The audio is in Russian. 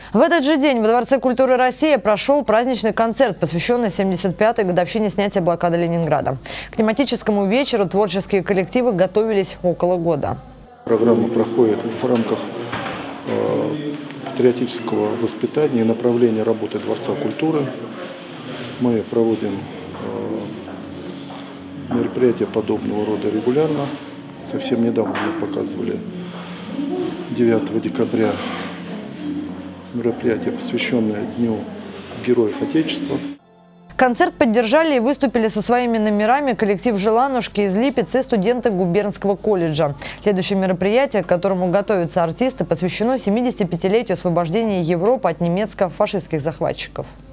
В этот же день во Дворце культуры России прошел праздничный концерт, посвященный 75-й годовщине снятия блокады Ленинграда. К тематическому вечеру творческие коллективы готовились около года. Программа проходит в рамках патриотического воспитания и направления работы Дворца культуры. Мы проводим мероприятия подобного рода регулярно. Совсем недавно мы показывали 9 декабря мероприятие, посвященное Дню Героев Отечества. Концерт поддержали и выступили со своими номерами коллектив «Желанушки» из Липеца и студенты губернского колледжа. Следующее мероприятие, к которому готовятся артисты, посвящено 75-летию освобождения Европы от немецко-фашистских захватчиков.